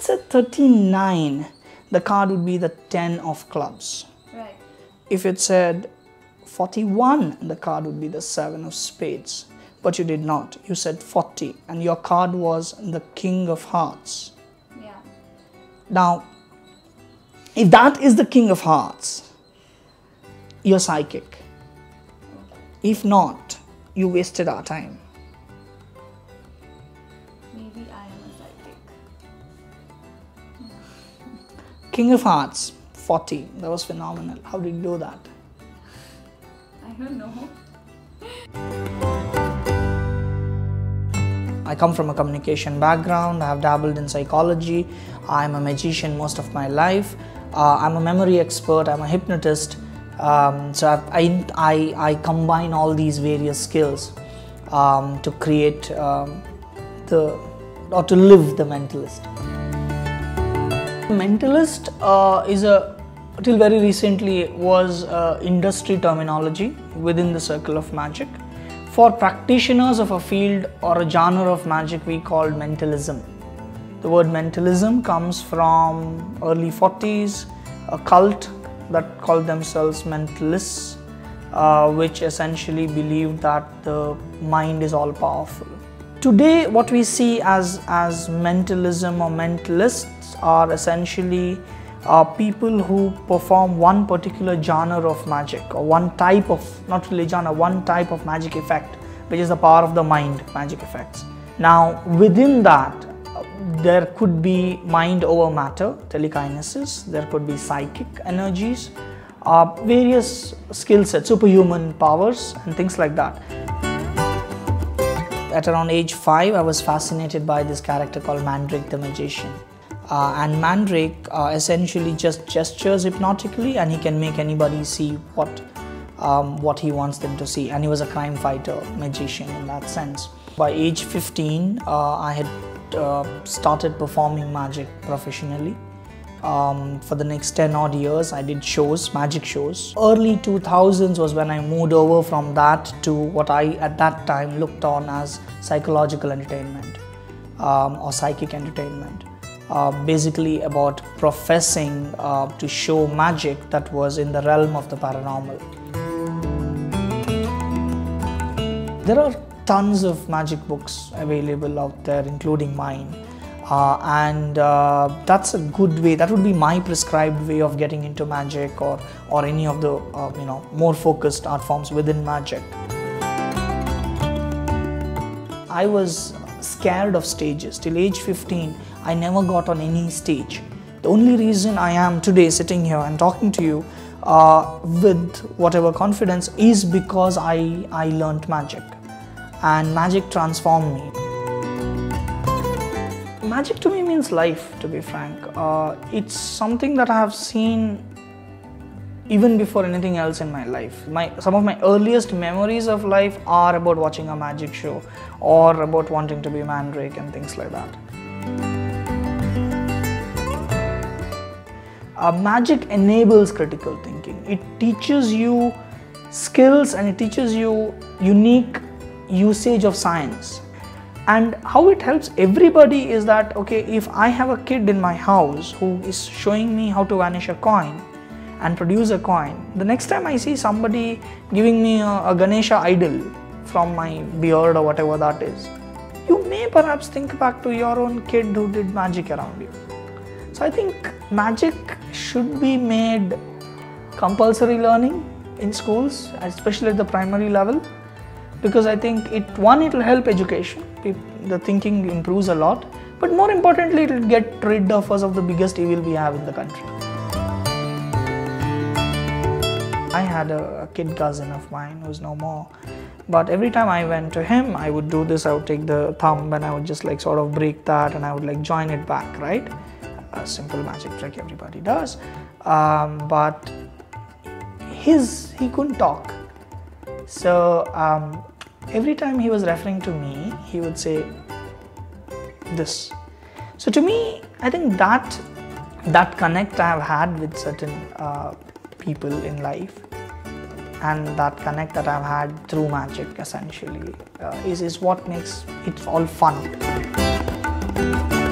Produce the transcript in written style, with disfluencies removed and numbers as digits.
it said 39, the card would be the 10 of clubs. Right. If it said 41, the card would be the 7 of spades. But you did not. You said 40 and your card was the King of Hearts. Yeah. Now, if that is the King of Hearts, you're psychic. Okay. If not, you wasted our time. Maybe I am a psychic. King of Hearts, 40. That was phenomenal. How did you do that? I don't know. I come from a communication background. I have dabbled in psychology. I'm a magician most of my life. I'm a memory expert. I'm a hypnotist. So I combine all these various skills to create to live the mentalist. Mentalist till very recently was industry terminology within the circle of magic. For practitioners of a field or a genre of magic, we called mentalism. The word mentalism comes from early 40s, a cult that called themselves mentalists, which essentially believed that the mind is all powerful. Today, what we see as mentalism or mentalists are essentially people who perform one particular genre of magic, or one type of, not really genre, one type of magic effect, which is the power of the mind magic effects. Now, within that, there could be mind over matter, telekinesis, there could be psychic energies, various skill sets, superhuman powers and things like that. At around age 5, I was fascinated by this character called Mandrake the Magician. And Mandrake essentially just gestures hypnotically and he can make anybody see what he wants them to see. And he was a crime fighter, magician in that sense. By age 15, I had started performing magic professionally. For the next 10 odd years, I did shows, magic shows. Early 2000s was when I moved over from that to what I at that time looked on as psychological entertainment or psychic entertainment. Basically about professing to show magic that was in the realm of the paranormal. There are tons of magic books available out there, including mine, and that's a good way. That would be my prescribed way of getting into magic or any of the more focused art forms within magic. I was scared of stages. Till age 15, I never got on any stage. The only reason I am today sitting here and talking to you with whatever confidence is because I learnt magic, and magic transformed me. Magic to me means life, to be frank. It's something that I have seen even before anything else in my life. Some of my earliest memories of life are about watching a magic show or about wanting to be Mandrake and things like that. Magic enables critical thinking. It teaches you skills and it teaches you unique usage of science. And how it helps everybody is that, okay, if I have a kid in my house who is showing me how to vanish a coin and produce a coin, the next time I see somebody giving me a Ganesha idol from my beard or whatever that is, you may perhaps think back to your own kid who did magic around you. So I think magic should be made compulsory learning in schools, especially at the primary level, because I think it will help education. The thinking improves a lot, but more importantly, it will get rid of us of the biggest evil we have in the country. I had a kid cousin of mine who's no more, but every time I went to him, I would do this. I would take the thumb and I would just sort of break that and I would join it back, right? A simple magic trick everybody does, but he couldn't talk. So every time he was referring to me, he would say this. So to me, I think that connect I have had with certain people in life, and that connect that I've had through magic essentially is what makes it all fun.